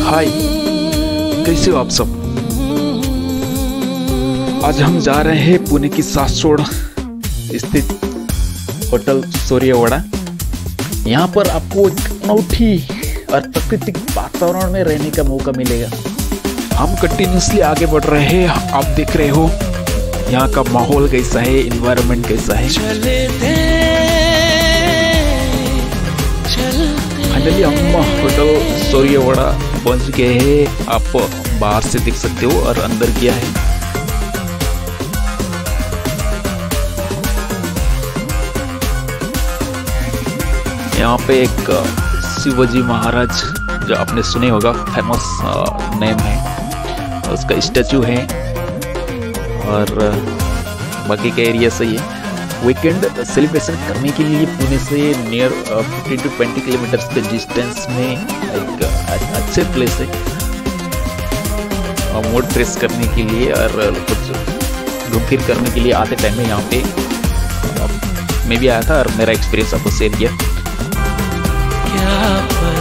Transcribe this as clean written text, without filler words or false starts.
हाय, कैसे हो आप सब। आज हम जा रहे हैं पुणे की सासोड़ स्थित होटल सूर्यवाड़ा। यहाँ पर आपको एक अनूठी और प्राकृतिक वातावरण में रहने का मौका मिलेगा। हम कंटिन्यूसली आगे बढ़ रहे हैं। आप देख रहे हो यहाँ का माहौल कैसा है, इन्वायरमेंट कैसा है। फाइनली हम होटल सूर्यवाड़ा पहुंच गए हैं। आप बाहर से देख सकते हो और अंदर किया है। यहाँ पे एक शिवाजी महाराज, जो आपने सुने होगा, फेमस नेम है, उसका स्टैचू है। और बाकी का एरिया सही है। वीकेंड सेलिब्रेशन करने के लिए पुणे से नियर 15 to 20 किलोमीटर्स के डिस्टेंस में एक अच्छे प्लेस है मूड फ्रेश करने के लिए और कुछ घूम फिर करने के लिए आते टाइम में यहाँ पे मैं भी आया था और मेरा एक्सपीरियंस आपको शेयर किया।